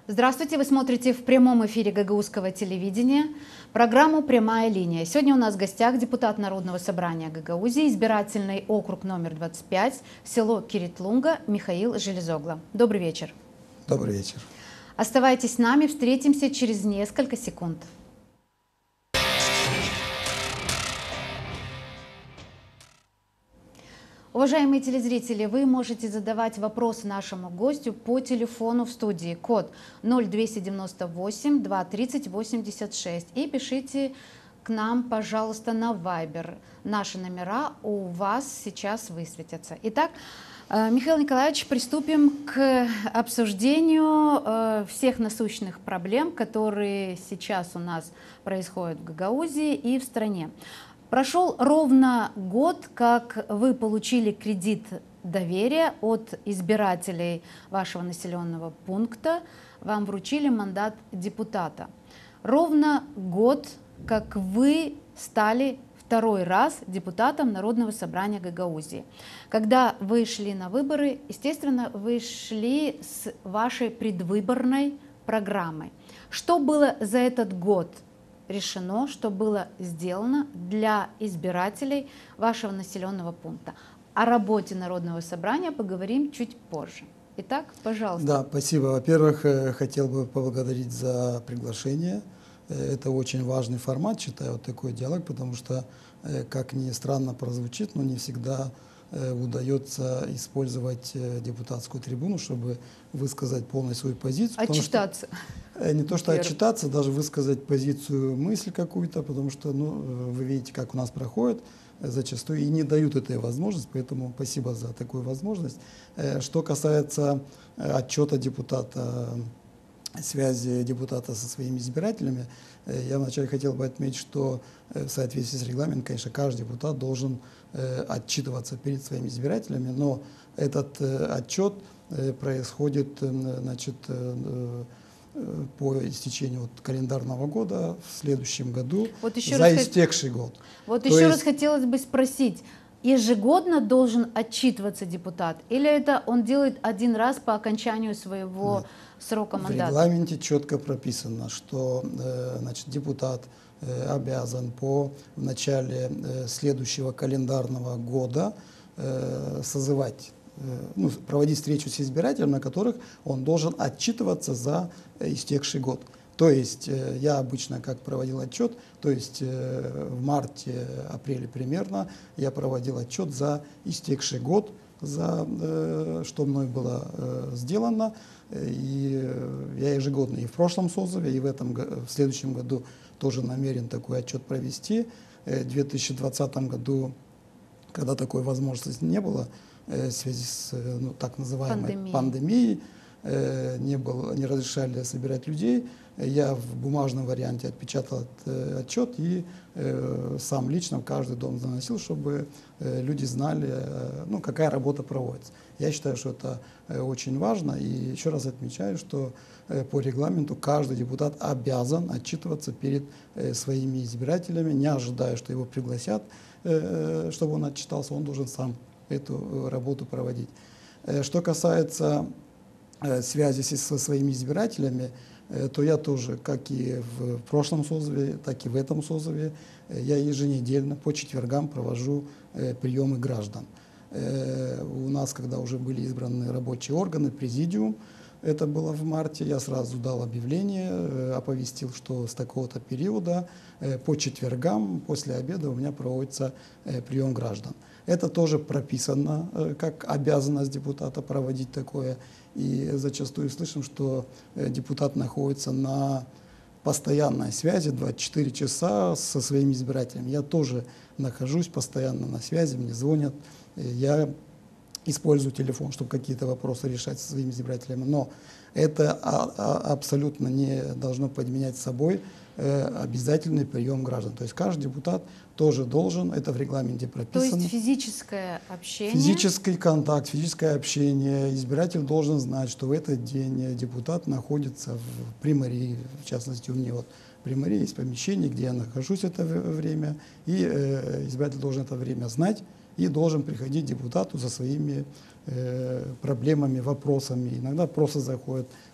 Здравствуйте, вы смотрите в прямом эфире гагаузского телевидения программу «Прямая линия». Сегодня у нас в гостях депутат Народного собрания Гагаузии, избирательный округ номер 25, село Киритлунга Михаил Железогло. Добрый вечер. Добрый вечер. Оставайтесь с нами, встретимся через несколько секунд. Уважаемые телезрители, вы можете задавать вопросы нашему гостю по телефону в студии. Код 0298 230 86. И пишите к нам, пожалуйста, на Viber. Наши номера у вас сейчас высветятся. Итак, Михаил Николаевич, приступим к обсуждению всех насущных проблем, которые сейчас у нас происходят в Гагаузии и в стране. Прошел ровно год, как вы получили кредит доверия от избирателей вашего населенного пункта, вам вручили мандат депутата. Ровно год, как вы стали второй раз депутатом Народного собрания Гагаузии. Когда вы шли на выборы, естественно, вы шли с вашей предвыборной программой. Что было за этот год решено, что было сделано для избирателей вашего населенного пункта? О работе Народного собрания поговорим чуть позже. Итак, пожалуйста. Да, спасибо. Во-первых, хотел бы поблагодарить за приглашение. Это очень важный формат, считаю, вот такой диалог, потому что, как ни странно прозвучит, но не всегда удается использовать депутатскую трибуну, чтобы высказать полностью свою позицию. Отчитаться. Не то, что отчитаться, даже высказать позицию, мысль какую-то, потому что, вы видите, как у нас проходит, зачастую и не дают этой возможности, поэтому спасибо за такую возможность. Что касается отчета депутата, связи депутата со своими избирателями, я вначале хотел бы отметить, что в соответствии с регламентом, конечно, каждый депутат должен отчитываться перед своими избирателями, но этот отчет происходит, значит, по истечению календарного года в следующем году за истекший год. Вот еще раз хотелось бы спросить, ежегодно должен отчитываться депутат, или это он делает один раз по окончанию своего срока мандата? В регламенте четко прописано, что значит, депутат обязан в начале следующего календарного года созывать, проводить встречу с избирателем, на которых он должен отчитываться за истекший год. То есть я обычно как проводил отчет, то есть в марте-апреле примерно я проводил отчет за истекший год, за что мной было сделано. И я ежегодно и в прошлом созыве, и в следующем году тоже намерен такой отчет провести. В 2020 году, когда такой возможности не было, в связи с так называемой пандемией, не разрешали собирать людей, я в бумажном варианте отпечатал отчет и сам лично в каждый дом заносил, чтобы люди знали, какая работа проводится. Я считаю, что это очень важно, и еще раз отмечаю, что по регламенту каждый депутат обязан отчитываться перед своими избирателями, не ожидая, что его пригласят, чтобы он отчитался, он должен сам эту работу проводить. Что касается связи со своими избирателями, то я тоже, как и в прошлом созыве, так и в этом созыве, я еженедельно по четвергам провожу приемы граждан. У нас, когда уже были избраны рабочие органы, президиум, это было в марте, я сразу дал объявление, оповестил, что с такого-то периода по четвергам после обеда у меня проводится прием граждан. Это тоже прописано как обязанность депутата проводить такое. И зачастую слышим, что депутат находится на постоянной связи 24 часа со своими избирателями. Я тоже нахожусь постоянно на связи, мне звонят. Я использую телефон, чтобы какие-то вопросы решать со своими избирателями. Но это абсолютно не должно подменять собой обязательный прием граждан. То есть каждый депутат тоже должен, это в регламенте прописано. То есть физическое общение? Физический контакт, физическое общение. Избиратель должен знать, что в этот день депутат находится в примарии, в частности у меня в примарии есть помещение, где я нахожусь это время, и избиратель должен это время знать и должен приходить депутату со своими проблемами, вопросами. Иногда просто заходят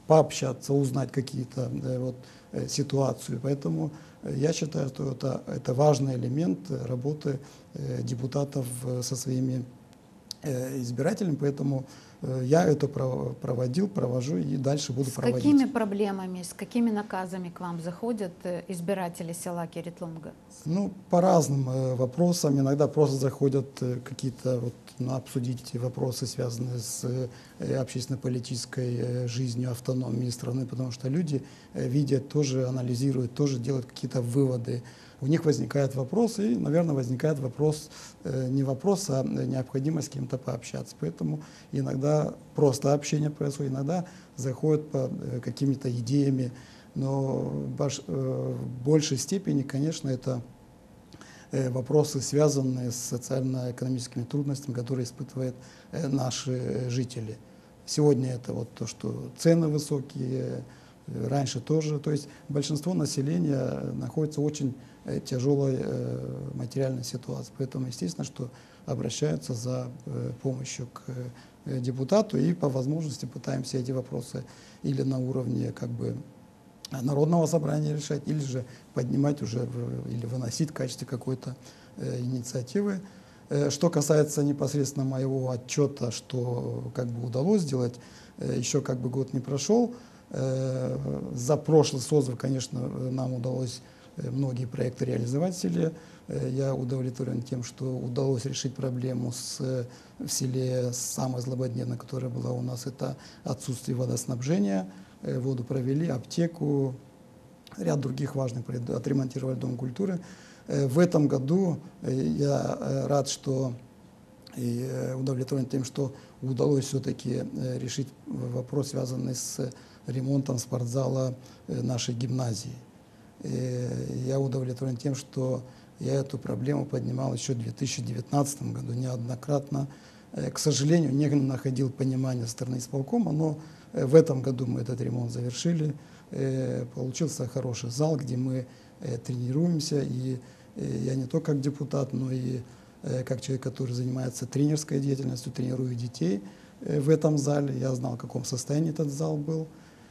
пообщаться, узнать какие-то ситуацию. Поэтому я считаю, что это важный элемент работы депутатов со своими избирателями, поэтому я это провожу и дальше буду С проводить. какими проблемами, с какими наказами к вам заходят избиратели села Киритлунга? Ну, по разным вопросам. Иногда просто заходят какие-то обсудить вопросы, связанные с общественно-политической жизнью, автономией страны, потому что люди видят, тоже анализируют, тоже делают какие-то выводы. У них возникает вопрос, и, наверное, возникает вопрос, не вопрос, а необходимость с кем-то пообщаться. Поэтому иногда просто общение происходит, иногда заходят по какими-то идеями, но в большей степени, конечно, это вопросы, связанные с социально-экономическими трудностями, которые испытывают наши жители. Сегодня это то, что цены высокие, раньше тоже. То есть большинство населения находится в очень тяжелой материальной ситуации. Поэтому, естественно, что обращаются за помощью к депутату, и по возможности пытаемся эти вопросы или на уровне народного собрания решать, или же поднимать уже или выносить в качестве какой-то инициативы. Что касается непосредственно моего отчета, что удалось сделать, еще год не прошел. За прошлый созыв, конечно, нам удалось многие проекты реализовать в селе. Я удовлетворен тем, что удалось решить проблему в селе самой злободневной, которая была у нас, это отсутствие водоснабжения. Воду провели, аптеку, ряд других важных проектов, отремонтировали Дом культуры. В этом году я рад, что и удовлетворен тем, что удалось все-таки решить вопрос, связанный с ремонтом спортзала нашей гимназии. Я удовлетворен тем, что я эту проблему поднимал еще в 2019 году неоднократно. К сожалению, не находил понимания со стороны исполкома, но в этом году мы этот ремонт завершили. Получился хороший зал, где мы тренируемся. И я не только как депутат, но и как человек, который занимается тренерской деятельностью, тренирую детей в этом зале. Я знал, в каком состоянии этот зал был,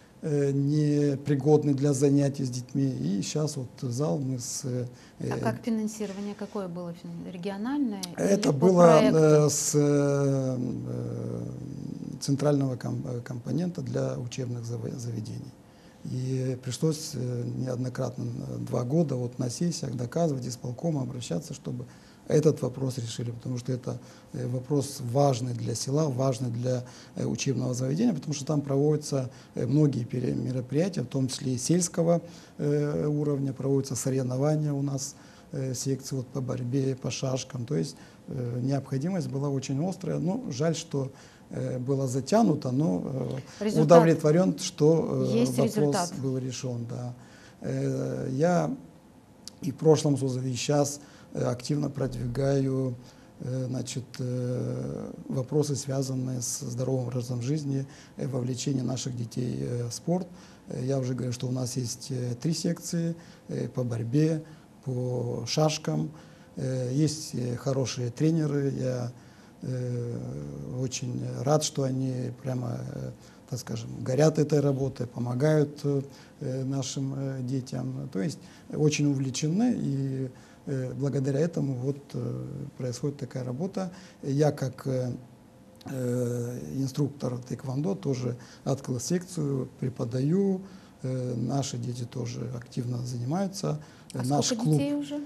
непригодный для занятий с детьми. И сейчас зал мы А как финансирование какое было? Региональное? Это или по было проекту? с центрального компонента для учебных заведений. И пришлось неоднократно 2 года на сессиях доказывать, исполкому обращаться, чтобы этот вопрос решили, потому что это вопрос важный для села, важный для учебного заведения, потому что там проводятся многие мероприятия, в том числе и сельского уровня, проводятся соревнования у нас, секции по борьбе, по шашкам. То есть необходимость была очень острая. Ну, жаль, что было затянуто, но удовлетворен, что вопрос был решен. Да. Я и в прошлом созыве, и сейчас активно продвигаю вопросы, связанные с здоровым образом жизни, вовлечение наших детей в спорт. Я уже говорю, что у нас есть 3 секции по борьбе, по шашкам. Есть хорошие тренеры. Я очень рад, что они прямо, так скажем, горят этой работой, помогают нашим детям. То есть очень увлечены, и благодаря этому происходит такая работа. Я как инструктор тэквондо тоже открыл секцию, преподаю. Наши дети тоже активно занимаются. Наш сколько клуб, детей уже?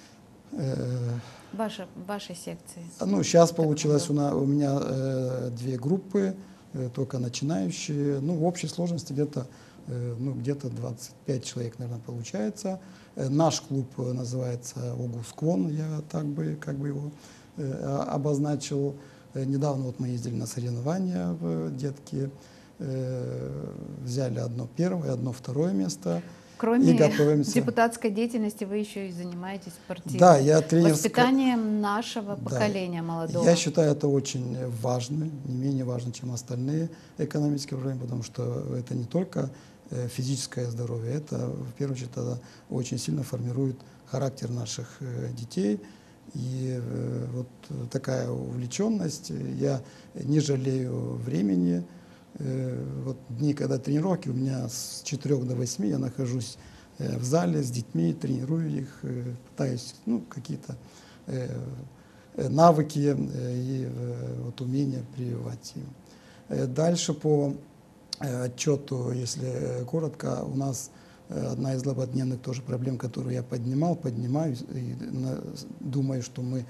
Вашей секции? Ну, сейчас получилось у меня 2 группы, только начинающие. Ну, в общей сложности где-то 25 человек, наверное, получается. Наш клуб называется Огусквон, я так бы его обозначил. Недавно мы ездили на соревнования в детки, взяли одно первое, одно второе место. Кроме депутатской деятельности вы еще и занимаетесь спортивным, да, я воспитанием нашего поколения молодого. Я считаю, это очень важно, не менее важно, чем остальные экономические проблемы, потому что это не только физическое здоровье, это в первую очередь очень сильно формирует характер наших детей. И такая увлеченность, я не жалею времени, Вот дни, когда тренировки, у меня с 4 до 8 я нахожусь в зале с детьми, тренирую их, пытаюсь какие-то навыки и вот умения прививать им. Дальше по отчету, если коротко, у нас одна из злободневных тоже проблем, которую я поднимаю, и думаю, что мы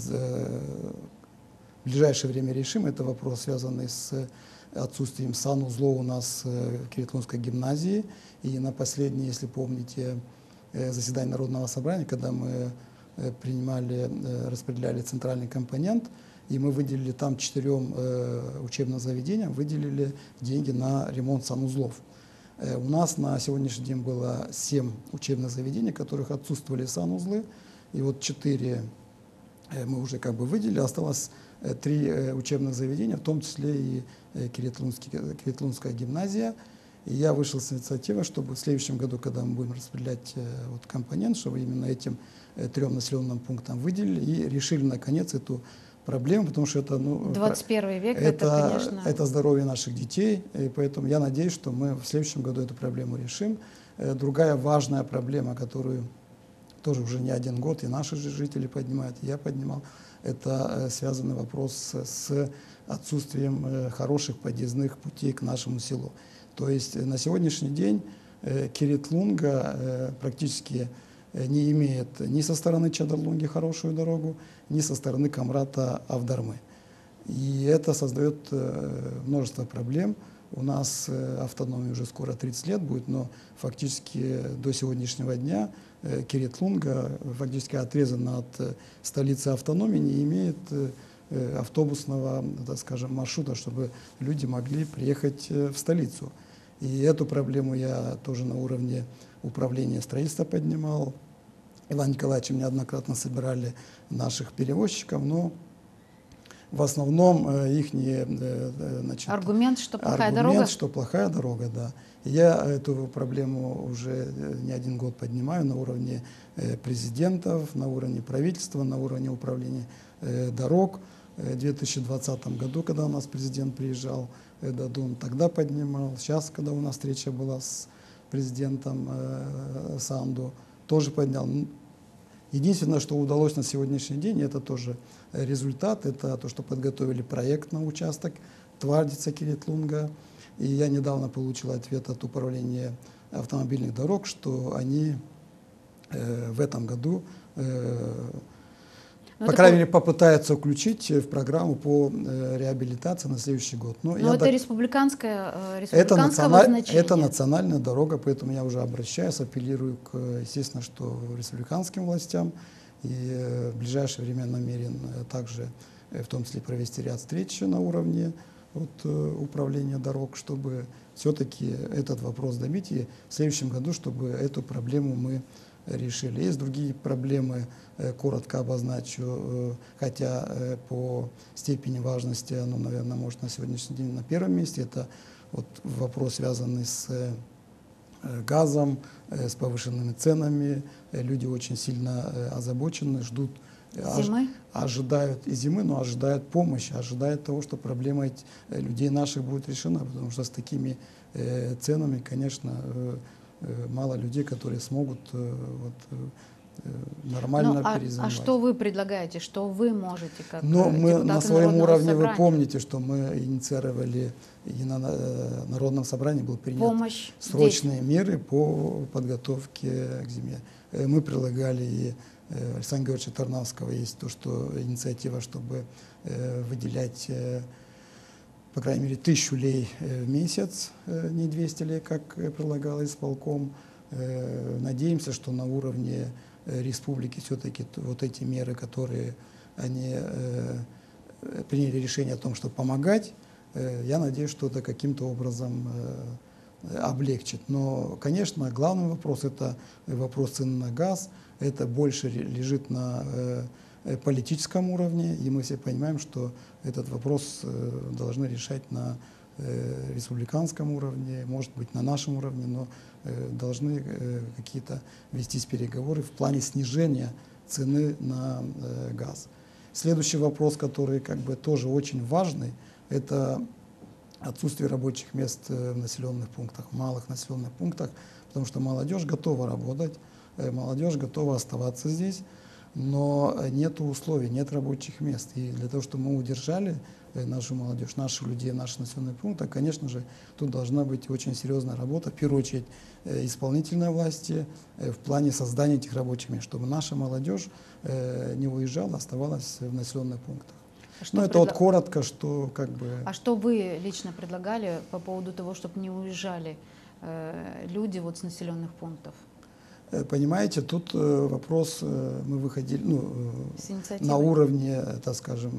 в ближайшее время решим. Это вопрос, связанный с отсутствием санузлов у нас в Кирилловской гимназии. И на последнее, если помните, заседание Народного собрания, когда мы распределяли центральный компонент, и мы выделили там 4 учебным заведениям, выделили деньги на ремонт санузлов. У нас на сегодняшний день было 7 учебных заведений, в которых отсутствовали санузлы, и вот 4 мы уже выделили, осталось 3 учебных заведения, в том числе и Кирилловская гимназия. И я вышел с инициативой, чтобы в следующем году, когда мы будем распределять компонент, чтобы именно этим 3 населенным пунктам выделили и решили наконец эту проблему, потому что это 21 век, это, конечно... это здоровье наших детей, и поэтому я надеюсь, что мы в следующем году эту проблему решим. Другая важная проблема, которую тоже уже не один год и наши жители поднимают, и я поднимал, это связанный вопрос с отсутствием хороших подъездных путей к нашему селу. То есть на сегодняшний день Киритлунга практически не имеет ни со стороны Чадарлунги хорошую дорогу, ни со стороны Камрата Авдармы. И это создает множество проблем. У нас автономии уже скоро 30 лет будет, но фактически до сегодняшнего дня Киритлунга фактически отрезана от столицы автономии, не имеет автобусного, так скажем, маршрута, чтобы люди могли приехать в столицу. И эту проблему я тоже на уровне управления строительства поднимал. Иван Николаевич неоднократно собирали наших перевозчиков, но в основном их аргумент, что плохая дорога? Что плохая дорога, да. И я эту проблему уже не один год поднимаю на уровне президентов, на уровне правительства, на уровне управления дорог. В 2020 году, когда у нас президент приезжал, Дадун, тогда поднимал. Сейчас, когда у нас встреча была с президентом Санду, тоже поднял. Единственное, что удалось на сегодняшний день, это тоже результат, это то, что подготовили проект на участок Твардица-Киритлунга. И я недавно получил ответ от управления автомобильных дорог, что они в этом году, по крайней мере, попытаются включить в программу по реабилитации на следующий год. Но это республиканского значения. Это национальная дорога, поэтому я уже обращаюсь, апеллирую, естественно, что республиканским властям. И в ближайшее время намерен также, в том числе, провести ряд встреч на уровне управления дорог, чтобы все-таки этот вопрос добить. И в следующем году, чтобы эту проблему мы решили. Есть другие проблемы, коротко обозначу, хотя по степени важности оно, наверное, может на сегодняшний день на первом месте. Это вопрос, связанный с газом, с повышенными ценами. Люди очень сильно озабочены, ждут, ожидают и зимы, но ожидают помощи, ожидают того, что проблема людей наших будет решена, потому что с такими ценами, конечно, мало людей, которые смогут нормально перезимовать. А что вы предлагаете, что вы можете как мы на своем уровне, собрания? Вы помните, что мы инициировали, и на Народном собрании был принят срочные меры по подготовке к зиме. Мы предлагали, и Александра Георгиевича Тарнавского есть то, что инициатива, чтобы выделять по крайней мере, 1000 лей в месяц, не 200 лей, как предлагал исполком. Надеемся, что на уровне республики все-таки вот эти меры, которые они приняли решение о том, чтобы помогать, я надеюсь, что это каким-то образом облегчит. Но, конечно, главный вопрос – это вопрос цен на газ. Это больше лежит на политическом уровне, и мы все понимаем, что этот вопрос должны решать на республиканском уровне, может быть, на нашем уровне, но должны какие-то вестись переговоры в плане снижения цены на газ. Следующий вопрос, который тоже очень важный, это отсутствие рабочих мест в населенных пунктах, малых населенных пунктах, потому что молодежь готова работать, молодежь готова оставаться здесь, но нет условий, нет рабочих мест. И для того, чтобы мы удержали нашу молодежь, наших людей, наши населенные пункты, конечно же, тут должна быть очень серьезная работа, в первую очередь исполнительной власти, в плане создания этих рабочих мест, чтобы наша молодежь не уезжала, оставалась в населенных пунктах. Ну, это вот коротко, что как бы... А что вы лично предлагали по поводу того, чтобы не уезжали люди вот с населенных пунктов? Понимаете, тут вопрос, мы выходили на уровне, так скажем,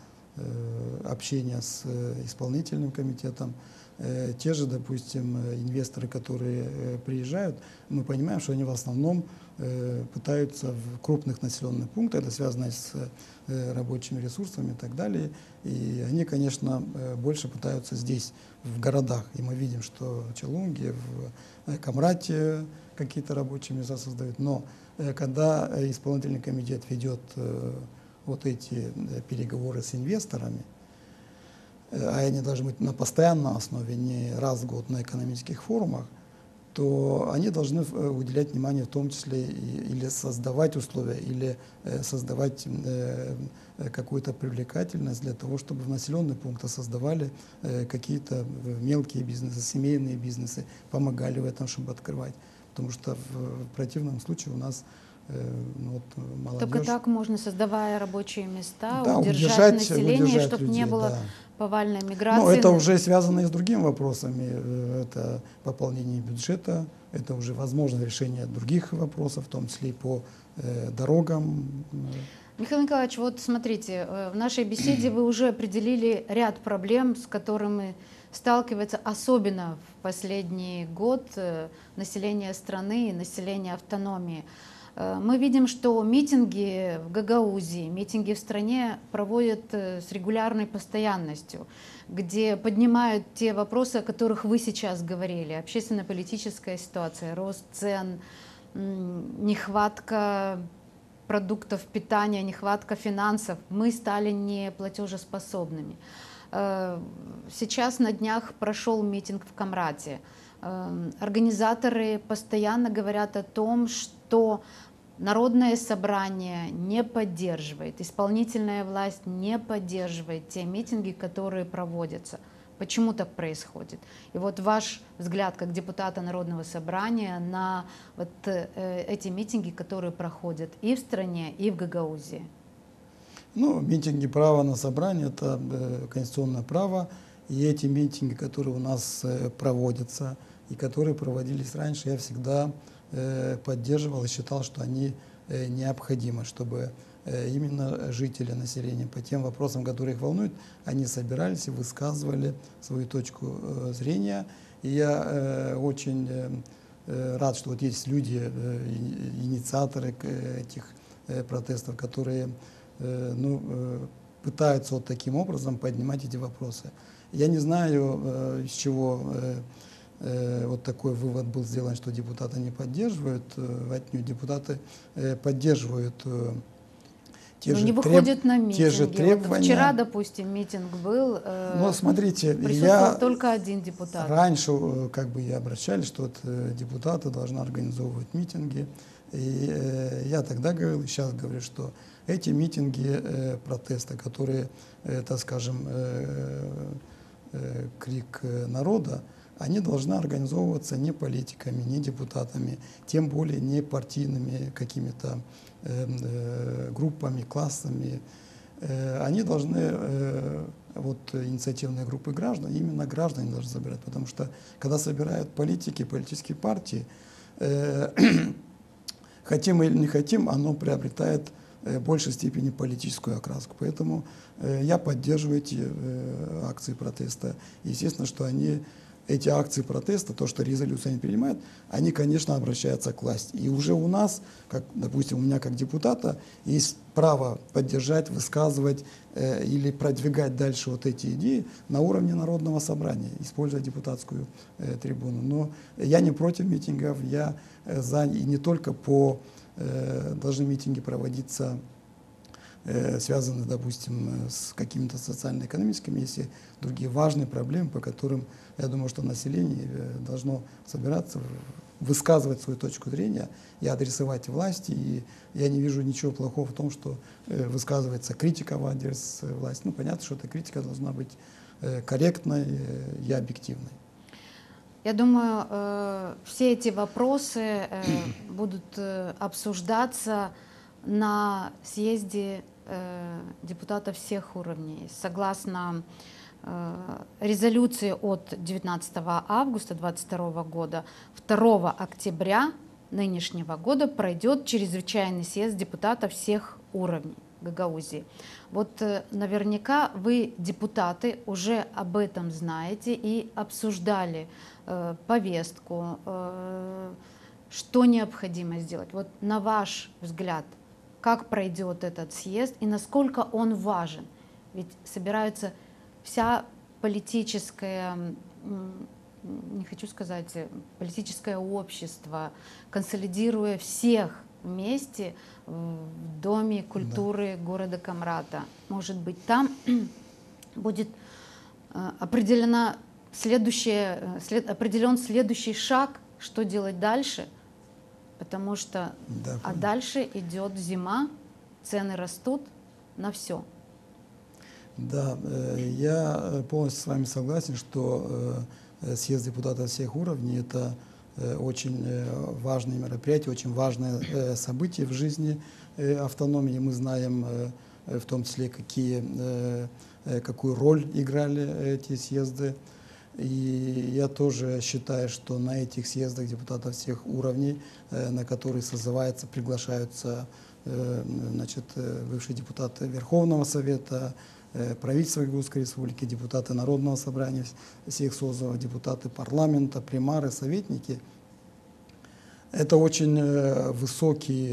общения с исполнительным комитетом. Те же, допустим, инвесторы, которые приезжают, мы понимаем, что они в основном пытаются в крупных населенных пунктах, это связано с рабочими ресурсами и так далее. И они, конечно, больше пытаются здесь, в городах. И мы видим, что в Чалунге, в Камрате какие-то рабочие места создают. Но когда исполнительный комитет ведет вот эти переговоры с инвесторами, а они должны быть на постоянной основе, не раз в год на экономических форумах, то они должны уделять внимание в том числе или создавать условия, или создавать какую-то привлекательность для того, чтобы в населенных пунктах создавали какие-то мелкие бизнесы, семейные бизнесы, помогали в этом, чтобы открывать. Потому что в противном случае у нас молодежь... Только так можно, создавая рабочие места, да, удержать население, чтобы людей, не было да. повальной миграции. Ну, это уже связано и с другими вопросами. Это пополнение бюджета, это уже возможно решение других вопросов, в том числе и по дорогам. Михаил Николаевич, вот смотрите, в нашей беседе вы уже определили ряд проблем, с которыми сталкивается особенно в последний год население страны и население автономии. Мы видим, что митинги в Гагаузии, митинги в стране проводят с регулярной постоянностью, где поднимают те вопросы, о которых вы сейчас говорили. Общественно-политическая ситуация, рост цен, нехватка продуктов питания, нехватка финансов. Мы стали неплатежеспособными. Сейчас на днях прошел митинг в Камрате. Организаторы постоянно говорят о том, что Народное собрание не поддерживает, исполнительная власть не поддерживает те митинги, которые проводятся. Почему так происходит? И вот ваш взгляд как депутата Народного собрания на вот эти митинги, которые проходят и в стране, и в Гагаузии. Ну, митинги права на собрание – это конституционное право. И эти митинги, которые у нас проводятся и которые проводились раньше, я всегда поддерживал и считал, что они необходимы, чтобы именно жители, населения по тем вопросам, которые их волнуют, они собирались и высказывали свою точку зрения. И я очень рад, что вот есть люди, инициаторы этих протестов, которые пытаются вот таким образом поднимать эти вопросы. Я не знаю, из чего вот такой вывод был сделан, что депутаты не поддерживают. Отнюдь депутаты поддерживают те же требования. Вот вчера, допустим, митинг был, но смотрите, присутствовал только один депутат. Раньше как бы и обращались, что вот депутаты должны организовывать митинги. И я тогда говорил, и сейчас говорю, что эти митинги протеста, которые, так скажем, крик народа, они должны организовываться не политиками, не депутатами, тем более не партийными какими-то группами, классами. Они должны, вот инициативные группы граждан, именно граждане должны собирать, потому что когда собирают политики, политические партии, хотим или не хотим, оно приобретает в большей степени политическую окраску. Поэтому я поддерживаю эти акции протеста. Естественно, что эти акции протеста, то, что резолюции они принимают, они, конечно, обращаются к власти. И уже у нас, как, допустим, у меня как депутата, есть право поддержать, высказывать или продвигать дальше вот эти идеи на уровне Народного собрания, используя депутатскую трибуну. Но я не против митингов, я за, и не только должны митинги проводиться связанные, допустим, с какими-то социально-экономическими, есть и другие важные проблемы, по которым, я думаю, что население должно собираться, высказывать свою точку зрения и адресовать власти. И я не вижу ничего плохого в том, что высказывается критика в адрес власти. Ну, понятно, что эта критика должна быть корректной и объективной. Я думаю, все эти вопросы будут обсуждаться на съезде депутатов всех уровней. Согласно резолюции от 19 августа 2022 года, 2 октября нынешнего года пройдет чрезвычайный съезд депутатов всех уровней Гагаузии. Вот наверняка вы, депутаты, уже об этом знаете и обсуждали повестку, что необходимо сделать. Вот на ваш взгляд, как пройдет этот съезд и насколько он важен? Ведь собираются вся политическая, не хочу сказать, политическое общество, консолидируя всех вместе в Доме культуры города Комрата. Может быть, там будет определен следующий шаг, что делать дальше, потому что дальше идет зима, цены растут на все. Да, я полностью с вами согласен, что съезд депутатов всех уровней – это очень важное мероприятие, очень важное событие в жизни автономии. Мы знаем в том числе, какую роль играли эти съезды. И я тоже считаю, что на этих съездах депутатов всех уровней, на которые созываются, приглашаются бывшие депутаты Верховного Совета, правительства Гагаузской Республики, депутаты Народного собрания всех созывов, депутаты парламента, примары, советники. Это очень высокий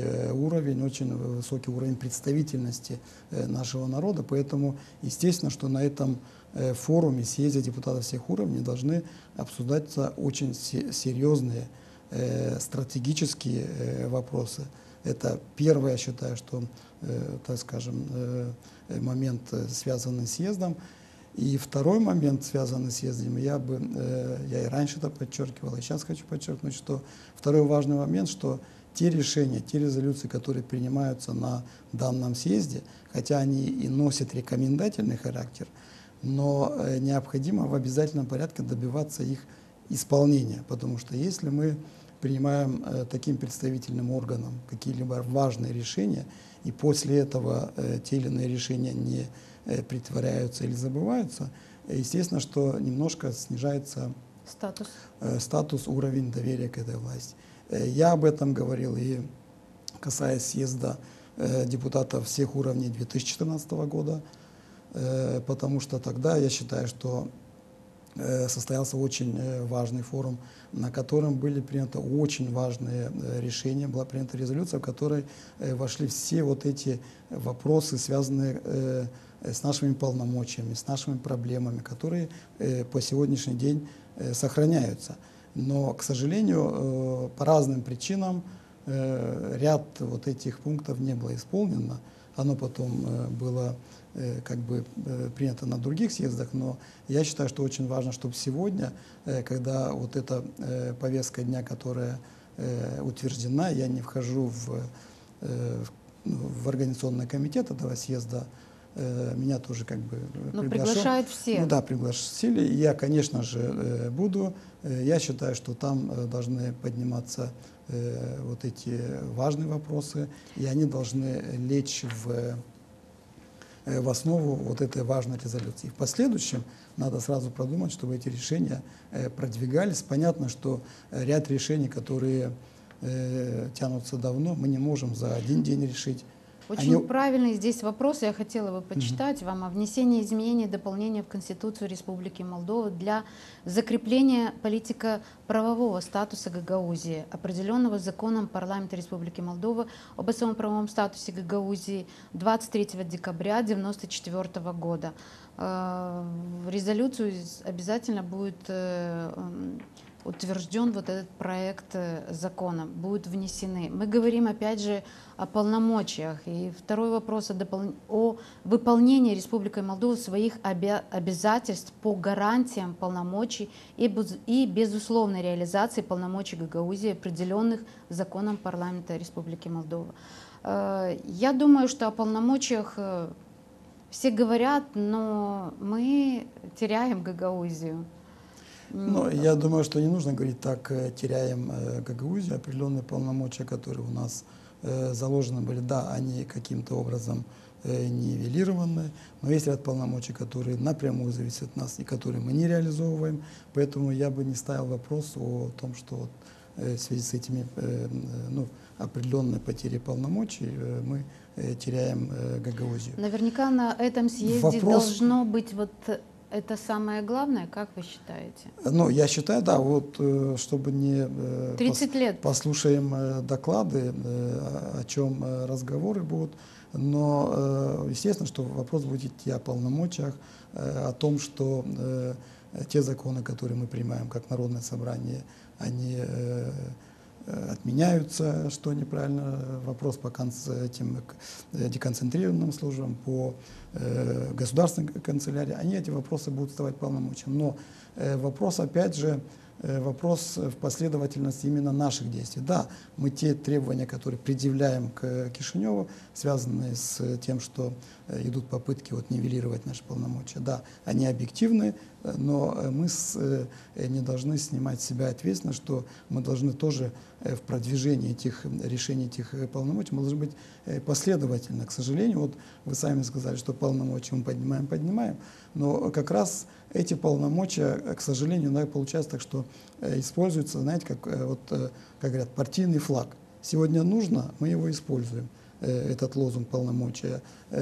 уровень представительности нашего народа, поэтому естественно, что на этом форуме, съезде депутатов всех уровней должны обсуждаться очень серьезные стратегические вопросы. Это первое, я считаю, что, так скажем, момент, связанный с съездом. И второй момент, связанный с съездом, я и раньше это подчеркивал, и сейчас хочу подчеркнуть, что второй важный момент, что те решения, те резолюции, которые принимаются на данном съезде, хотя они и носят рекомендательный характер, но необходимо в обязательном порядке добиваться их исполнения, потому что если мы принимаем таким представительным органом какие-либо важные решения, и после этого те или иные решения не притворяются или забываются, естественно, что немножко снижается статус, уровень доверия к этой власти. Я об этом говорил и касаясь съезда депутатов всех уровней 2014 года, потому что тогда, я считаю, что состоялся очень важный форум, на котором были приняты очень важные решения, была принята резолюция, в которой вошли все вот эти вопросы, связанные с нашими полномочиями, с нашими проблемами, которые по сегодняшний день сохраняются. Но, к сожалению, по разным причинам ряд вот этих пунктов не было исполнено. Оно потом было принято на других съездах, но я считаю, что очень важно, чтобы сегодня, когда вот эта повестка дня, которая утверждена, я не вхожу в организационный комитет этого съезда, меня тоже приглашают все. Ну да, пригласили. Я, конечно же, буду. Я считаю, что там должны подниматься вот эти важные вопросы, и они должны лечь в основу вот этой важной резолюции. В последующем надо сразу продумать, чтобы эти решения продвигались. Понятно, что ряд решений, которые тянутся давно, мы не можем за один день решить. Очень правильный здесь вопрос, я хотела бы почитать вам о внесении изменений и дополнений в Конституцию Республики Молдова для закрепления политико-правового статуса Гагаузии, определенного законом парламента Республики Молдова об особом правовом статусе Гагаузии 23 декабря 1994 года. В резолюцию обязательно будет утвержден вот этот проект закона, будут внесены. Мы говорим опять же о полномочиях. И второй вопрос о выполнении Республикой Молдова своих обязательств по гарантиям полномочий и безусловной реализации полномочий Гагаузии, определенных законом парламента Республики Молдова. Я думаю, что о полномочиях все говорят, но мы теряем Гагаузию. Ну, я думаю, что не нужно говорить так, теряем Гагаузию, определенные полномочия, которые у нас заложены были, да, они каким-то образом нивелированы, но есть ряд полномочий, которые напрямую зависят от нас и которые мы не реализовываем, поэтому я бы не ставил вопрос о том, что вот, в связи с этими определенной потерей полномочий мы теряем Гагаузию. Наверняка на этом съезде должно быть вот это самое главное, как вы считаете? Ну, я считаю, да, вот, чтобы не 30 лет. Послушаем доклады, о чем разговоры будут, но, естественно, что вопрос будет идти о полномочиях, о том, что те законы, которые мы принимаем как Народное собрание, они отменяются, что неправильно, вопрос по этим деконцентрированным службам, по государственной канцелярии, эти вопросы будут вставать полномочиям. Но вопрос, опять же, вопрос в последовательности именно наших действий. Да, мы те требования, которые предъявляем к Кишиневу, связанные с тем, что идут попытки нивелировать наши полномочия, да, они объективны, но мы не должны снимать с себя ответственность, что мы должны тоже в продвижении этих решений, этих полномочий, мы должны быть последовательны. К сожалению, вот вы сами сказали, что полномочия мы поднимаем, но как раз эти полномочия, к сожалению, иногда получается так, что используются, знаете, как говорят, партийный флаг. Сегодня нужно, мы его используем, этот лозунг полномочия.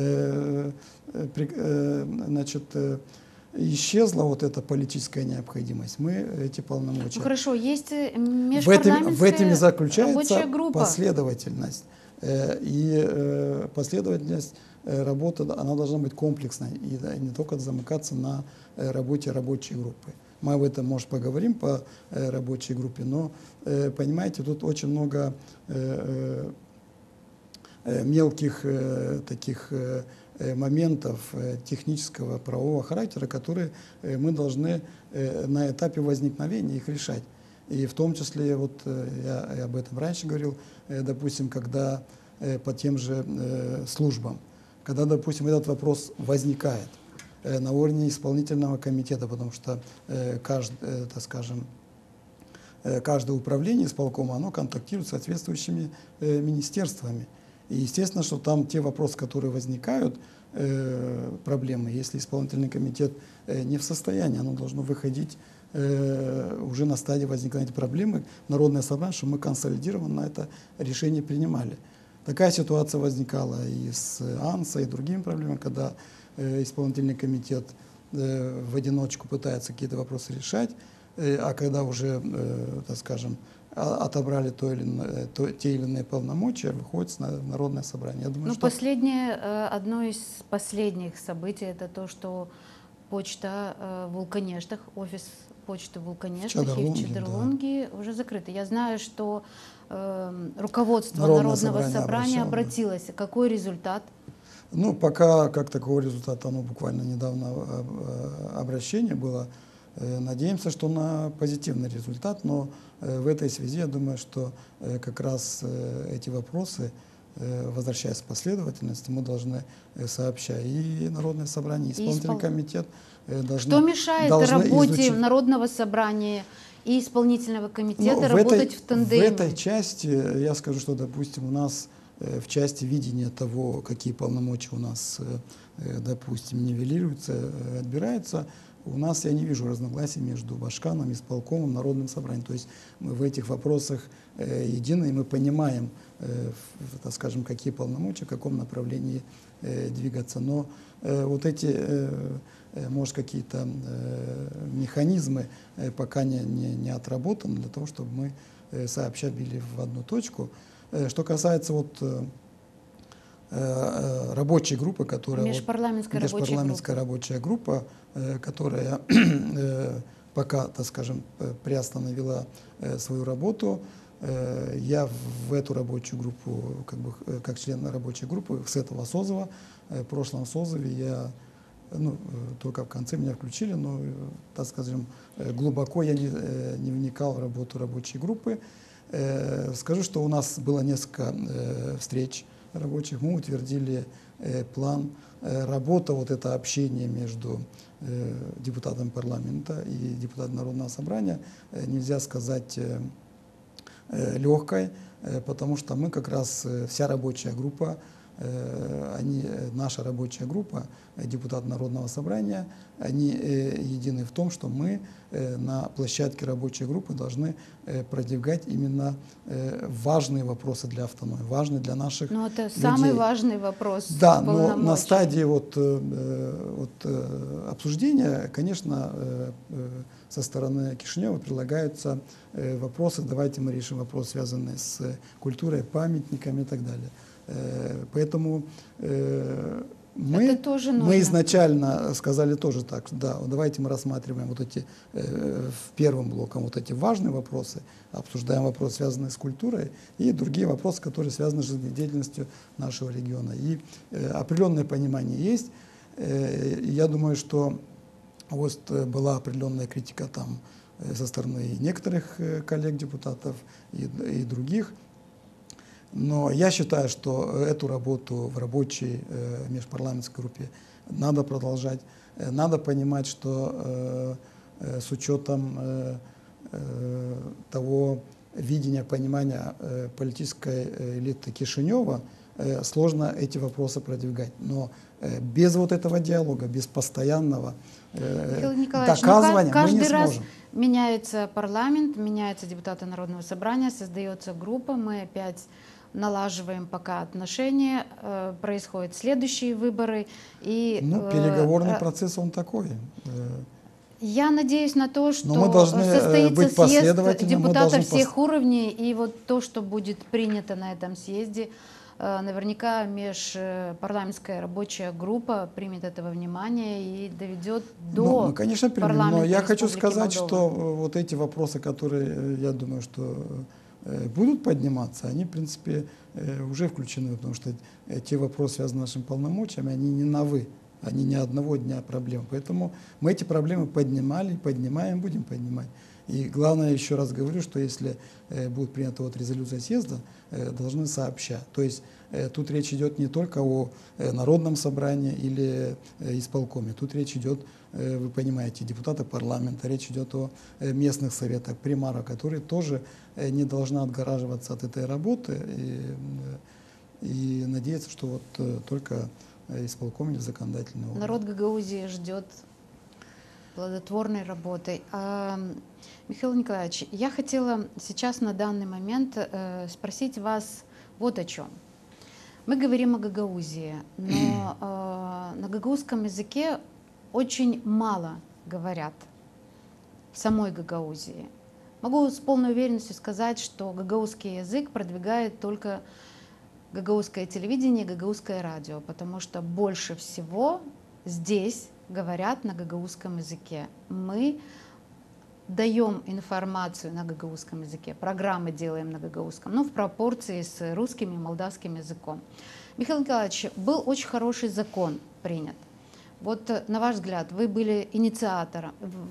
Значит, исчезла вот эта политическая необходимость, мы эти полномочия. Ну, хорошо, есть межпарламентская в этом и заключается рабочая группа. Последовательность. И последовательность работы, она должна быть комплексной и не только замыкаться на работе рабочей группы. Мы об этом, может, поговорим по рабочей группе, но, понимаете, тут очень много мелких таких моментов технического, правового характера, которые мы должны на этапе возникновения их решать. И в том числе, вот я об этом раньше говорил, допустим, когда по тем же службам, когда, допустим, этот вопрос возникает на уровне исполнительного комитета, потому что каждое управление исполкома, оно контактирует с соответствующими министерствами. И естественно, что там те вопросы, которые возникают, проблемы, если исполнительный комитет не в состоянии, оно должно выходить уже на стадии возникновения проблемы, Народное собрание, чтобы мы консолидированно на это решение принимали. Такая ситуация возникала и с АНСО, и другими проблемами, когда исполнительный комитет в одиночку пытается какие-то вопросы решать, а когда уже, так скажем, отобрали те или иные полномочия, выходит Народное собрание. Я думаю, что... Одно из последних событий — это то, что почта в Вулканештах, офис почты в Вулканештах и в Чедерлунге уже закрыты. Я знаю, что руководство Народного собрания обратилось. Какой результат? Ну, пока как такого результата, буквально недавно обращение было. Надеемся, что на позитивный результат, но в этой связи я думаю, что как раз эти вопросы, возвращаясь к последовательности, мы должны сообщать и Народное собрание, и исполнительный комитет. Что мешает работе Народного собрания и исполнительного комитета работать в тандеме? В этой части я скажу, что, допустим, у нас в части видения того, какие полномочия у нас, допустим, нивелируются, отбираются, у нас я не вижу разногласий между Башканом, исполкомом, Народным собранием. То есть мы в этих вопросах едины, и мы понимаем, так скажем, какие полномочия, в каком направлении двигаться. Но вот эти, может, какие-то механизмы пока не отработаны для того, чтобы мы сообща били в одну точку. Что касается рабочей группы, которая... Межпарламентская рабочая группа, которая пока, так скажем, приостановила свою работу. Я в эту рабочую группу, как член рабочей группы с этого созыва, в прошлом созыве я, только в конце меня включили, но, так скажем, глубоко я не вникал в работу рабочей группы. Скажу, что у нас было несколько встреч рабочих, мы утвердили план. Работа, вот это общение между депутатом парламента и депутатом Народного собрания, нельзя сказать легкой, потому что мы как раз, вся рабочая группа, наша рабочая группа, депутат Народного собрания, они едины в том, что мы на площадке рабочей группы должны продвигать именно важные вопросы для автономии, важные для наших людей. Это самый важный вопрос. Да, но на стадии обсуждения, конечно, со стороны Кишинева предлагаются вопросы, давайте мы решим вопросы, связанные с культурой, памятниками и так далее. Поэтому мы изначально сказали тоже так, да, давайте мы рассматриваем вот эти, в первом блоком вот эти важные вопросы, обсуждаем вопросы, связанные с культурой, и другие вопросы, которые связаны с жизнедеятельностью нашего региона. И определенное понимание есть. Я думаю, что вот была определенная критика там со стороны некоторых коллег-депутатов и других. Но я считаю, что эту работу в рабочей межпарламентской группе надо продолжать. Надо понимать, что с учетом того видения, понимания политической элиты Кишинева сложно эти вопросы продвигать. Но без вот этого диалога, без постоянного доказывания мы не сможем. Меняется парламент, меняются депутаты Народного собрания, создается группа, мы опять налаживаем пока отношения, происходят следующие выборы. И, переговорный процесс, он такой. Я надеюсь на то, что мы должны состоится съезд депутатов всех уровней, уровней, и вот то, что будет принято на этом съезде, наверняка межпарламентская рабочая группа примет это во внимание и доведет до мы, конечно, примем, но я хочу сказать, что вот эти вопросы, которые, я думаю, что будут подниматься, они, в принципе, уже включены, потому что те вопросы, связанные с нашими полномочиями, они не новы, они не одного дня проблем. Поэтому мы эти проблемы поднимали, поднимаем, будем поднимать. И главное, еще раз говорю, что если будет принята резолюция съезда, должны сообщать. То есть тут речь идет не только о Народном собрании или исполкоме, тут речь идет, вы понимаете, депутаты парламента, речь идет о местных советах, примарах, которые тоже не должны отгораживаться от этой работы и надеяться, что только исполком или законодательный орган. Народ Гагаузии ждет плодотворной работы. Михаил Николаевич, я хотела сейчас на данный момент спросить вас вот о чем. Мы говорим о Гагаузии, но на гагаузском языке очень мало говорят в самой Гагаузии. Могу с полной уверенностью сказать, что гагаузский язык продвигает только гагаузское телевидение, гагаузское радио, потому что больше всего здесь говорят на гагаузском языке. Мы даем информацию на гагаузском языке, программы делаем на гагаузском, в пропорции с русским и молдавским языком. Михаил Николаевич, был очень хороший закон принят. Вот на ваш взгляд, вы были инициатором,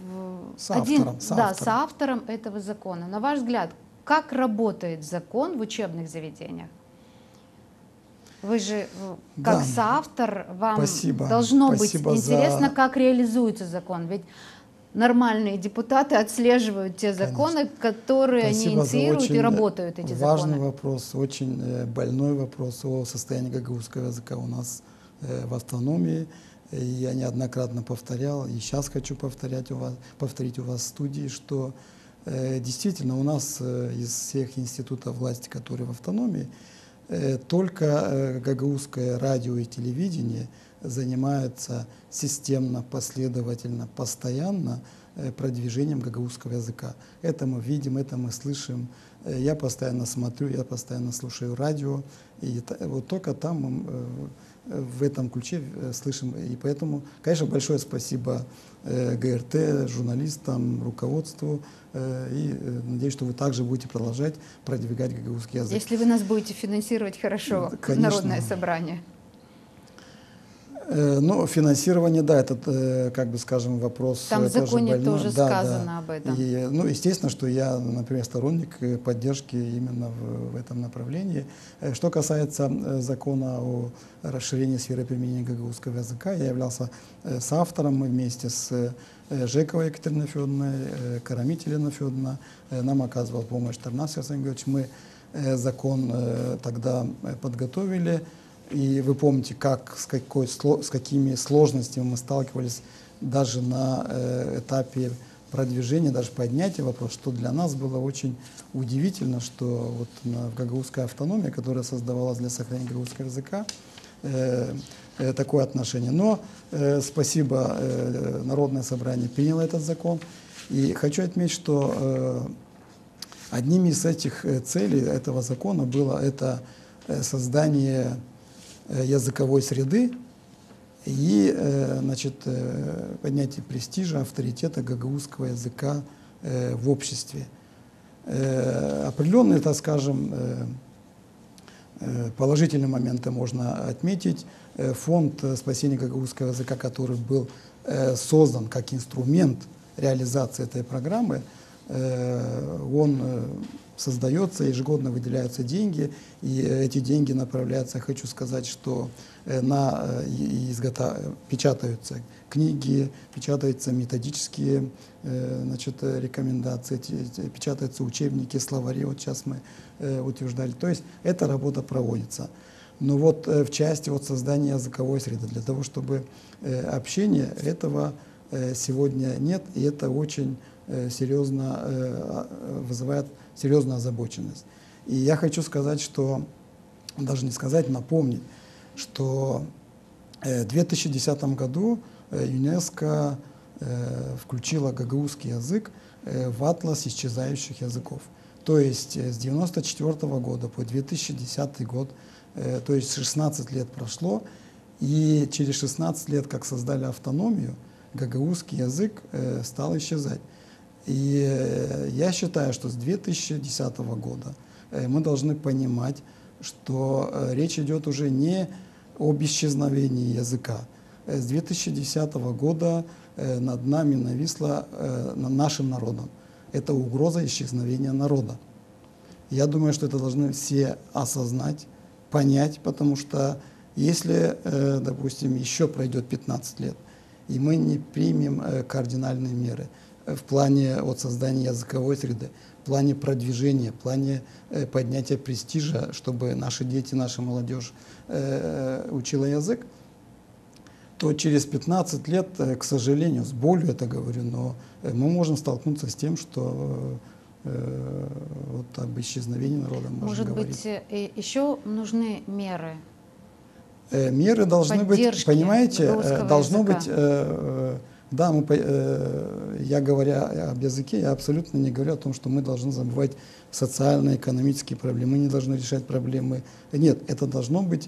соавтором этого закона. На ваш взгляд, как работает закон в учебных заведениях? Вы же, как соавтор, вам должно быть интересно, как реализуется закон. Ведь нормальные депутаты отслеживают те законы, которые они инициируют и работают эти законы. Важный вопрос, очень больной вопрос о состоянии гагаузского языка у нас в автономии. Я неоднократно повторял, и сейчас хочу повторить у вас в студии, что действительно у нас из всех институтов власти, которые в автономии, только гагаузское радио и телевидение занимаются системно, последовательно, постоянно продвижением гагаузского языка. Это мы видим, это мы слышим. Я постоянно смотрю, я постоянно слушаю радио. И вот только там в этом ключе слышим. И поэтому, конечно, большое спасибо ГРТ, журналистам, руководству. И надеюсь, что вы также будете продолжать продвигать гагаузский язык. Если вы нас будете финансировать хорошо, Конечно. Народное собрание. Ну, финансирование, да, это, как бы, скажем, вопрос Там в законе больной. тоже Да, сказано да. об этом. И, ну, естественно, что я, например, сторонник поддержки именно в этом направлении. Что касается закона о расширении сферы применения гагаузского языка, я являлся соавтором, мы вместе с Жековой Екатериной Федоровной, Карамит Елена Федоровна, нам оказывал помощь Тарнас Ясен Георгиевич. Мы закон тогда подготовили. И вы помните, с какими сложностями мы сталкивались даже на этапе продвижения, даже поднятия вопроса, что для нас было очень удивительно, что вот в гагаузской автономии, которая создавалась для сохранения гагаузского языка, такое отношение. Но спасибо, Народное собрание приняло этот закон. И хочу отметить, что одним из этих целей этого закона было это создание языковой среды и, значит, поднятие престижа, авторитета гагаузского языка в обществе. Определенные, так скажем, положительные моменты можно отметить. Фонд спасения гагаузского языка, который был создан как инструмент реализации этой программы, он создается, ежегодно выделяются деньги, и эти деньги направляются, я хочу сказать, что печатаются книги, печатаются методические, значит, рекомендации, печатаются учебники, словари, вот сейчас мы утверждали. То есть эта работа проводится. Но вот в части вот создания языковой среды, для того, чтобы общение, этого сегодня нет, и это очень серьезно вызывает серьезную озабоченность. И я хочу сказать, что, даже не сказать, напомнить, что в 2010 году ЮНЕСКО включила гагаузский язык в атлас исчезающих языков. То есть с 1994 года по 2010 год, то есть 16 лет прошло, и через 16 лет, как создали автономию, гагаузский язык стал исчезать. И я считаю, что с 2010 года мы должны понимать, что речь идет уже не об исчезновении языка. С 2010 года над нами нависла, над нашим народом, это угроза исчезновения народа. Я думаю, что это должны все осознать, понять, потому что если, допустим, еще пройдет 15 лет, и мы не примем кардинальные меры в плане вот создания языковой среды, в плане продвижения, в плане поднятия престижа, чтобы наши дети, наша молодежь учила язык, то через 15 лет, к сожалению, с болью это говорю, но мы можем столкнуться с тем, что вот об исчезновении народа можно Может говорить. быть, еще нужны меры? Меры должны быть, понимаете, должно языка. быть, да, я говоря об языке, я абсолютно не говорю о том, что мы должны забывать социальные, экономические проблемы, мы не должны решать проблемы. Нет, это должно быть,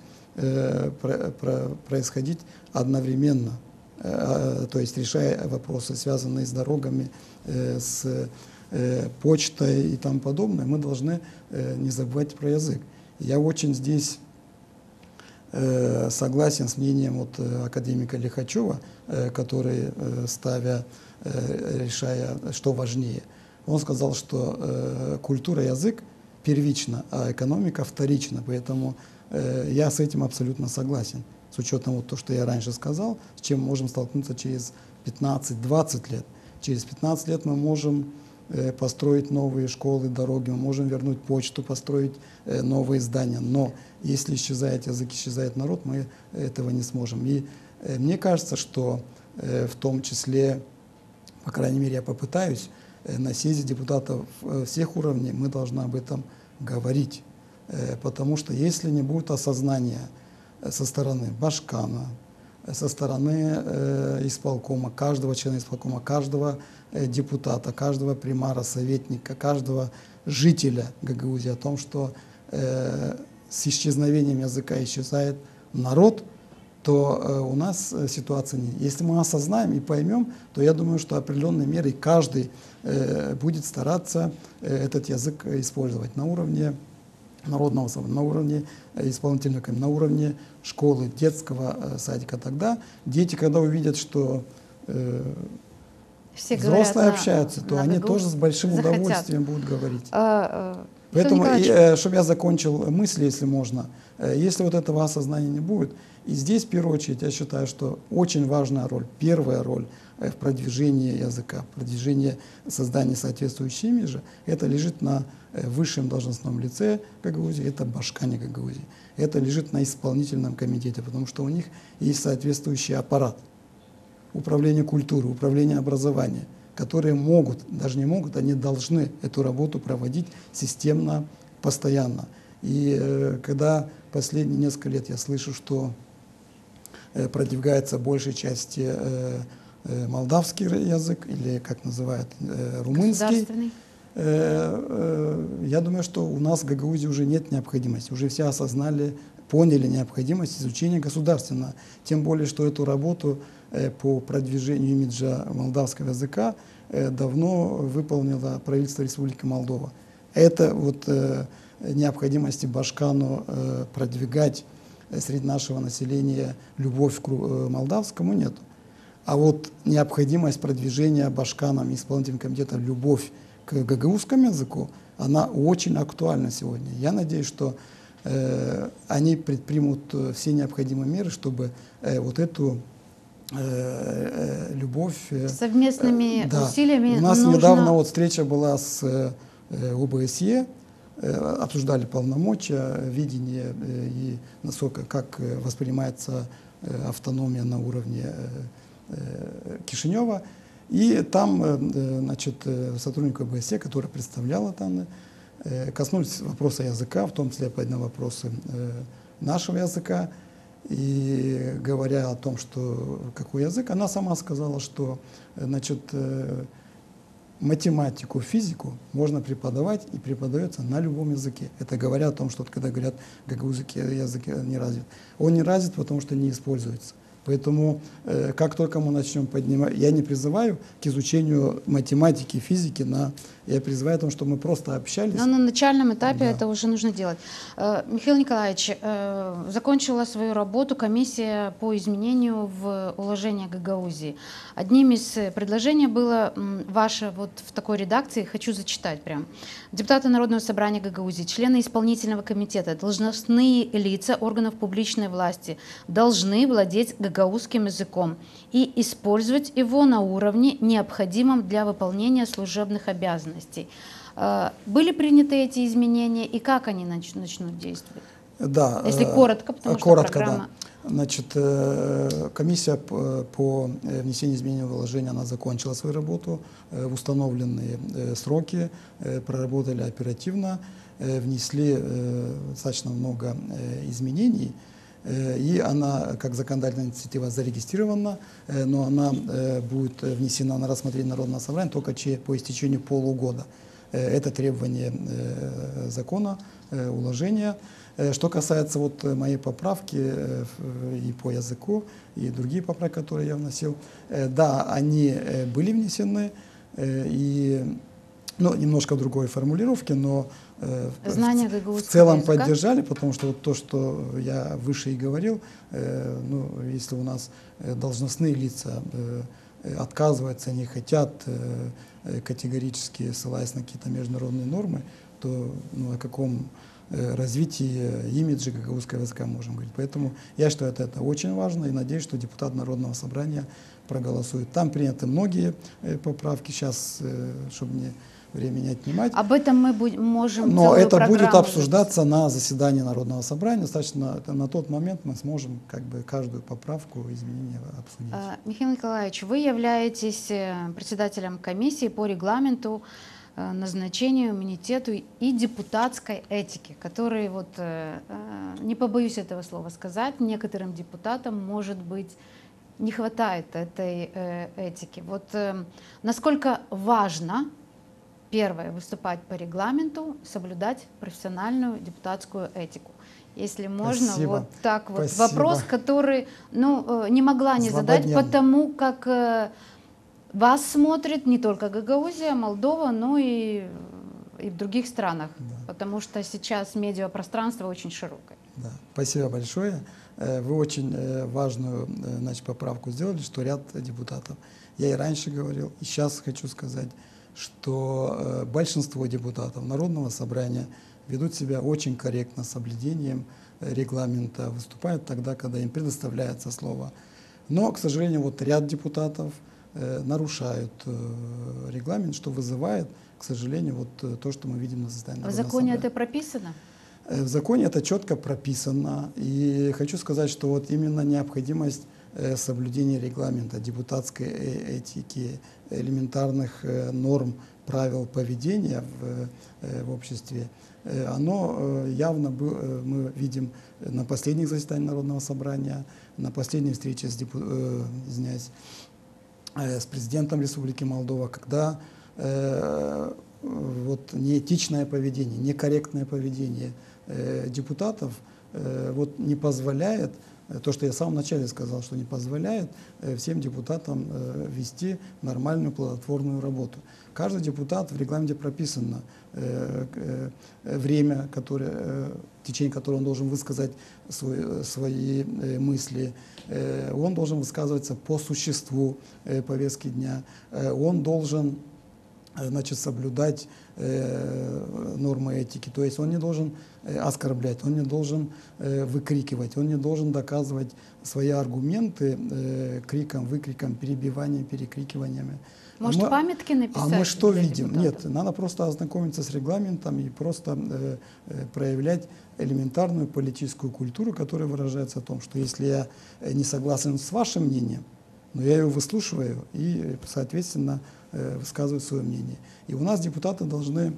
происходить одновременно, то есть решая вопросы, связанные с дорогами, с почтой и тому подобное, мы должны не забывать про язык. Я очень здесь согласен с мнением вот академика Лихачева, который, решая, что важнее, он сказал, что культура, язык первична, а экономика вторична. Поэтому я с этим абсолютно согласен, с учетом вот того, что я раньше сказал, с чем мы можем столкнуться через 15-20 лет. Через 15 лет мы можем построить новые школы, дороги, мы можем вернуть почту, построить новые здания. Но если исчезает язык, исчезает народ, мы этого не сможем. И мне кажется, что в том числе, по крайней мере, я попытаюсь, на съезде депутатов всех уровней мы должны об этом говорить. Потому что если не будет осознания со стороны Башкана, со стороны исполкома, каждого члена исполкома, каждого депутата, каждого примара, советника, каждого жителя Гагаузии о том, что с исчезновением языка исчезает народ, то у нас ситуация не. Если мы осознаем и поймем, то я думаю, что определенной мерой каждый будет стараться этот язык использовать на уровне народного собрания, на уровне исполнительного комитета, на уровне школы, детского садика. Тогда дети, когда увидят, что Все взрослые говорят общаются, то они тоже с большим захотят. удовольствием будут говорить. Михаил Поэтому, Николаевич, чтобы я закончил мысль, если можно, если вот этого осознания не будет, и здесь, в первую очередь, я считаю, что очень важная роль, первая роль в продвижении языка, в продвижении создания соответствующей имиджа, это лежит на высшем должностном лице Гагаузии, это Башкане Гагаузии. Это лежит на исполнительном комитете, потому что у них есть соответствующий аппарат управления культурой, управления образованием, которые могут, даже не могут, они должны эту работу проводить системно, постоянно. И когда последние несколько лет я слышу, что продвигается большей части молдавский язык, или, как называют, румынский, я думаю, что у нас в Гагаузии уже нет необходимости, уже все осознали, поняли необходимость изучения государственного. Тем более, что эту работу по продвижению имиджа молдавского языка давно выполнило правительство Республики Молдова. Это вот необходимости Башкану продвигать среди нашего населения любовь к молдавскому нету. А вот необходимость продвижения Башканом и исполнительным комитетом любовь к гагаузскому языку, она очень актуальна сегодня. Я надеюсь, что они предпримут все необходимые меры, чтобы вот эту любовь совместными усилиями У нас нужно... недавно вот встреча была с ОБСЕ, обсуждали полномочия, видение и насколько, как воспринимается автономия на уровне Кишинева. И там, значит, сотрудник ОБСЕ, который представлял там, коснулись вопроса языка, в том числе поднял вопросы нашего языка. И говоря о том, что какой язык, она сама сказала, что, значит, математику, физику можно преподавать и преподается на любом языке. Это говоря о том, что когда говорят, гагаузский язык не развит. Он не развит, потому что не используется. Поэтому, как только мы начнем поднимать, я не призываю к изучению математики, физики, я призываю о том, чтобы мы просто общались. Но на начальном этапе это уже нужно делать. Михаил Николаевич, закончила свою работу комиссия по изменению в уложение Гагаузии. Одним из предложений было ваше вот в такой редакции, хочу зачитать прям. Депутаты Народного собрания Гагаузии, члены исполнительного комитета, должностные лица органов публичной власти должны владеть гагаузским языком и использовать его на уровне, необходимом для выполнения служебных обязанностей. Были приняты эти изменения и как они начнут действовать? Да. Если коротко, потому что программа... Да. Значит, комиссия по внесению изменений в уложение, она закончила свою работу в установленные сроки, проработали оперативно, внесли достаточно много изменений. И она, как законодательная инициатива, зарегистрирована, но она будет внесена на рассмотрение Народного собрания только по истечению полугода. Это требование закона, уложения. Что касается вот моей поправки и по языку, и другие поправки, которые я вносил, да, они были внесены, и немножко в другой формулировке, но в целом языка поддержали, потому что вот то, что я выше и говорил, если у нас должностные лица отказываются, не хотят категорически, ссылаясь на какие-то международные нормы, то о каком развитии имиджа гагаузского языка можем говорить. Поэтому я считаю, это очень важно и надеюсь, что депутат Народного собрания проголосует. Там приняты многие поправки, сейчас, чтобы мне времени отнимать. Об этом мы можем Но это будет программу обсуждаться на заседании Народного собрания. Достаточно на тот момент мы сможем каждую поправку, изменения обсудить. Михаил Николаевич, вы являетесь председателем комиссии по регламенту, назначению, иммунитету и депутатской этики, которые, не побоюсь этого слова сказать, некоторым депутатам, может быть, не хватает этой этики. Насколько важно, первое, выступать по регламенту, соблюдать профессиональную депутатскую этику. Если можно, Спасибо. вот так вот. Спасибо. Вопрос, который, не могла не задать, Злободневно. потому как вас смотрит не только Гагаузия, Молдова, но и в других странах, Да. потому что сейчас медиапространство очень широкое. Да. Спасибо большое. Вы очень важную, значит, поправку сделали, что ряд депутатов, я и раньше говорил, и сейчас хочу сказать, что большинство депутатов Народного собрания ведут себя очень корректно, с соблюдением регламента, выступают тогда, когда им предоставляется слово. Но, к сожалению, вот ряд депутатов нарушают регламент, что вызывает, к сожалению, вот то, что мы видим на заседании В Народного законе собрания. это прописано? В законе это четко прописано. И хочу сказать, что вот именно необходимость соблюдения регламента, депутатской этики, элементарных норм, правил поведения в обществе, оно явно мы видим на последних заседаниях Народного собрания, на последней встрече с президентом Республики Молдова, когда вот неэтичное поведение, некорректное поведение депутатов вот не позволяет, то, что я в самом начале сказал, что не позволяет всем депутатам вести нормальную плодотворную работу. Каждый депутат, в регламенте прописано время, в течение которого он должен высказать свои мысли, он должен высказываться по существу повестки дня, он должен, значит, соблюдать нормы этики, то есть он не должен оскорблять, он не должен выкрикивать, он не должен доказывать свои аргументы криком, выкриком, перебиванием, перекрикиваниями. Может, памятки написать? А мы что для видим? депутатов? Нет, надо просто ознакомиться с регламентом и просто проявлять элементарную политическую культуру, которая выражается в том, что если я не согласен с вашим мнением, но я ее выслушиваю и, соответственно, высказываю свое мнение. И у нас депутаты должны,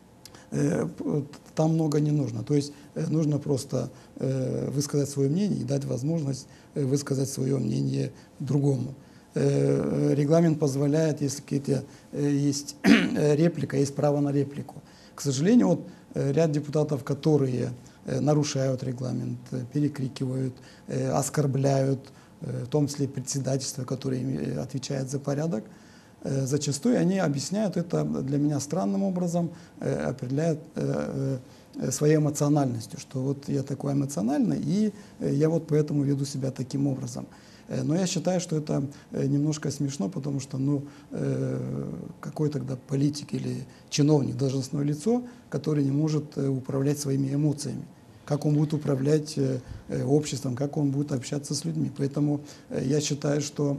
там много не нужно, то есть нужно просто высказать свое мнение и дать возможность высказать свое мнение другому. Регламент позволяет, если какие-то есть реплика, есть право на реплику. К сожалению, вот ряд депутатов, которые нарушают регламент, перекрикивают, оскорбляют, в том числе председательство, которое отвечает за порядок, зачастую они объясняют это для меня странным образом, определяют своей эмоциональностью, что вот я такой эмоциональный, и я вот поэтому веду себя таким образом. Но я считаю, что это немножко смешно, потому что какой тогда политик или чиновник, должностное лицо, который не может управлять своими эмоциями? Как он будет управлять обществом, как он будет общаться с людьми? Поэтому я считаю, что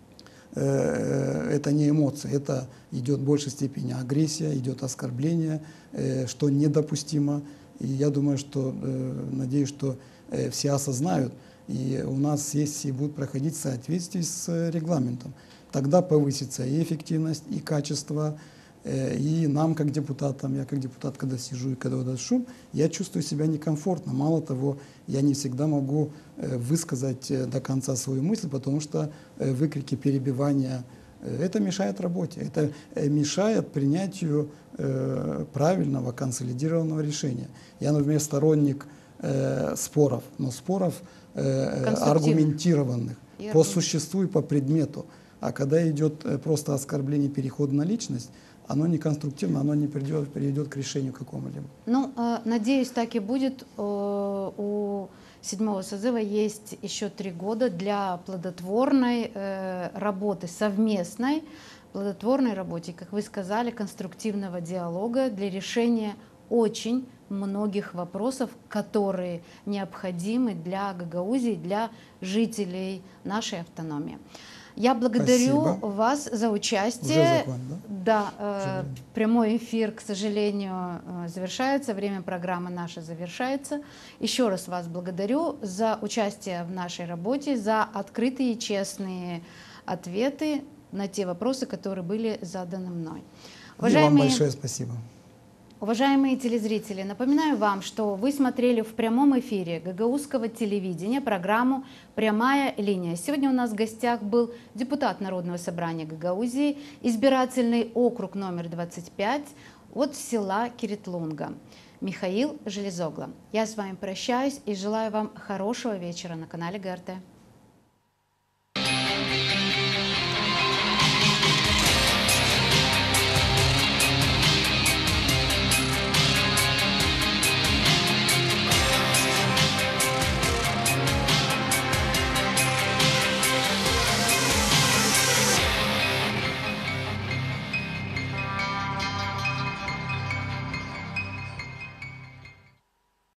это не эмоции, это идет в большей степени агрессия, идет оскорбление, что недопустимо. И я думаю, что, надеюсь, что все осознают, и у нас сессии будут проходить в соответствии с регламентом. Тогда повысится и эффективность, и качество, и нам, как депутатам, я как депутат, когда сижу и когда вот этот шум, я чувствую себя некомфортно. Мало того, я не всегда могу высказать до конца свою мысль, потому что выкрики, перебивания, это мешает работе, это мешает принятию правильного, консолидированного решения. Я, например, сторонник споров, но споров аргументированных по существу и по предмету. А когда идет просто оскорбление, переход на личность, оно не конструктивно, оно не приведет к решению какому-либо. Ну, надеюсь, так и будет. У 7-го созыва есть еще 3 года для плодотворной работы, совместной плодотворной работе, как вы сказали, конструктивного диалога для решения очень многих вопросов, которые необходимы для Гагаузии, для жителей нашей автономии. Я благодарю вас за участие. Уже закон, да, прямой эфир, к сожалению, завершается, время программы наша завершается. Еще раз вас благодарю за участие в нашей работе, за открытые и честные ответы на те вопросы, которые были заданы мной. И вам большое спасибо. Уважаемые телезрители, напоминаю вам, что вы смотрели в прямом эфире гагаузского телевидения программу «Прямая линия». Сегодня у нас в гостях был депутат Народного собрания Гагаузии, избирательный округ номер 25 от села Киритлунга. Михаил Железогло. Я с вами прощаюсь и желаю вам хорошего вечера на канале ГРТ.